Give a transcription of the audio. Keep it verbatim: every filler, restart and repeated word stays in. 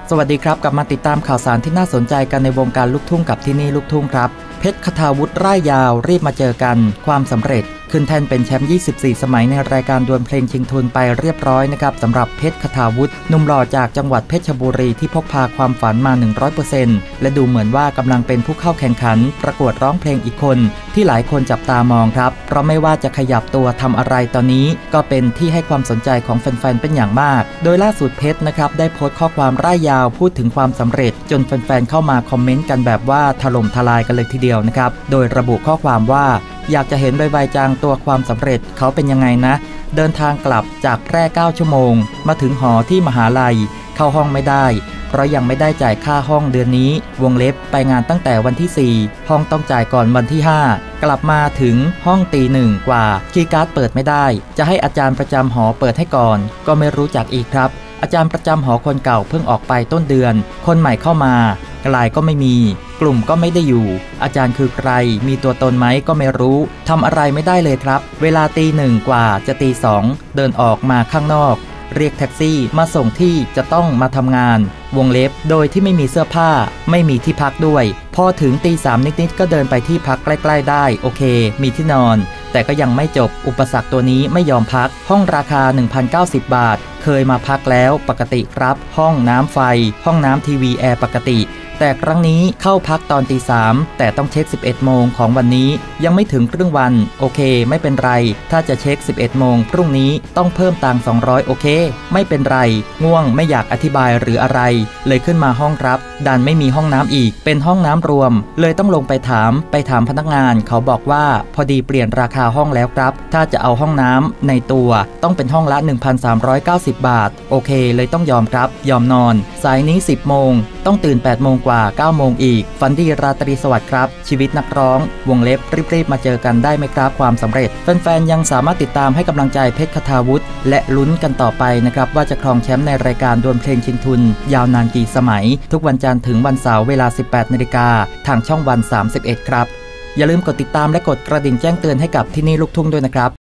สวัสดีครับกลับมาติดตามข่าวสารที่น่าสนใจกันในวงการลูกทุ่งกับที่นี่ลูกทุ่งครับเพชรคทาวุฒิร่ายยาวรีบมาเจอกันความสำเร็จขึ้นแท่นเป็นแชมป์ยี่สิบสี่สมัยในรายการดวลเพลงชิงทุนไปเรียบร้อยนะครับสำหรับเพชรคทาวุฒิหนุ่มหล่อจากจังหวัดเพชรบุรีที่พกพาความฝันมา หนึ่งร้อยเปอร์เซ็นต์ และดูเหมือนว่ากำลังเป็นผู้เข้าแข่งขันประกวดร้องเพลงอีกคนที่หลายคนจับตามองครับเพราะไม่ว่าจะขยับตัวทำอะไรตอนนี้ก็เป็นที่ให้ความสนใจของแฟนๆเป็นอย่างมากโดยล่าสุดเพชรนะครับได้โพสต์ข้อความร่ายยาวพูดถึงความสำเร็จจนแฟนๆเข้ามาคอมเมนต์กันแบบว่าถล่มทลายกันเลยทีเดียวนะครับโดยระบุข้อความว่าอยากจะเห็นใบๆจางตัวความสำเร็จเขาเป็นยังไงนะเดินทางกลับจากแพร่เก้าชั่วโมงมาถึงหอที่มหาลัยเข้าห้องไม่ได้เพราะยังไม่ได้จ่ายค่าห้องเดือนนี้วงเล็บไปงานตั้งแต่วันที่สี่ห้องต้องจ่ายก่อนวันที่ห้ากลับมาถึงห้องตีหนึ่งกว่าคีย์การ์ดเปิดไม่ได้จะให้อาจารย์ประจำหอเปิดให้ก่อนก็ไม่รู้จักอีกครับอาจารย์ประจำหอคนเก่าเพิ่งออกไปต้นเดือนคนใหม่เข้ามากลายก็ไม่มีกลุ่มก็ไม่ได้อยู่อาจารย์คือใครมีตัวตนไหมก็ไม่รู้ทำอะไรไม่ได้เลยครับเวลาตีหนึ่งกว่าจะตีสองเดินออกมาข้างนอกเรียกแท็กซี่มาส่งที่จะต้องมาทำงานวงเล็บโดยที่ไม่มีเสื้อผ้าไม่มีที่พักด้วยพอถึงตีสามนิดๆก็เดินไปที่พักใกล้ๆได้โอเคมีที่นอนแต่ก็ยังไม่จบอุปสรรคตัวนี้ไม่ยอมพักห้องราคา หนึ่งพันเก้าสิบ บาทเคยมาพักแล้วปกติครับห้องน้ำไฟห้องน้ำทีวีแอร์ปกติแต่ครั้งนี้เข้าพักตอนตีสามแต่ต้องเช็คสิบเอ็ดโมงของวันนี้ยังไม่ถึงครึ่งวันโอเคไม่เป็นไรถ้าจะเช็คสิบเอ็ดโมงพรุ่งนี้ต้องเพิ่มตังค์สองร้อยโอเคไม่เป็นไรง่วงไม่อยากอธิบายหรืออะไรเลยขึ้นมาห้องรับดันไม่มีห้องน้ำอีกเป็นห้องน้ำรวมเลยต้องลงไปถามไปถามพนักงานเขาบอกว่าพอดีเปลี่ยนราคาห้องแล้วครับถ้าจะเอาห้องน้ำในตัวต้องเป็นห้องละ หนึ่งพันสามร้อยเก้าสิบ บาทโอเคเลยต้องยอมครับยอมนอนสายนี้สิบโมงต้องตื่นแปดโมงกว่าเก้าโมงอีกฝันดีราตรีสวัสดิ์ครับชีวิตนักร้องวงเล็บรีบๆมาเจอกันได้ไหมครับความสำเร็จแฟนๆยังสามารถติดตามให้กำลังใจเพชรคทาวุฒิและลุ้นกันต่อไปนะครับว่าจะครองแชมป์ในรายการดวลเพลงชิงทุนยาวนานกี่สมัยทุกวันจันทร์ถึงวันเสาร์เวลา สิบแปดนาฬิกาทางช่องวันสามสิบเอ็ดครับอย่าลืมกดติดตามและกดกระดิ่งแจ้งเตือนให้กับที่นี่ลูกทุ่งด้วยนะครับ